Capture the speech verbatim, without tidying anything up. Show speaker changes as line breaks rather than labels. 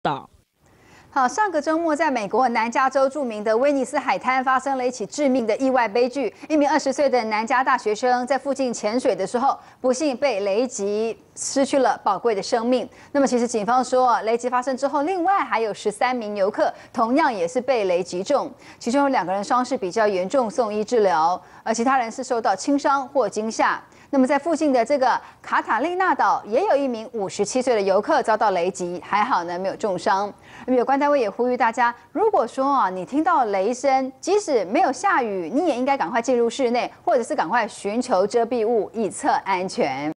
道。
好，上个周末，在美国南加州著名的威尼斯海滩发生了一起致命的意外悲剧。一名二十岁的南加大学生在附近潜水的时候，不幸被雷击，失去了宝贵的生命。那么，其实警方说，雷击发生之后，另外还有十三名游客同样也是被雷击中，其中有两个人伤势比较严重，送医治疗，而其他人是受到轻伤或惊吓。 那么，在附近的这个卡塔利纳岛，也有一名五十七岁的游客遭到雷击，还好呢，没有重伤。那么，有关单位也呼吁大家，如果说啊，你听到雷声，即使没有下雨，你也应该赶快进入室内，或者是赶快寻求遮蔽物，以策安全。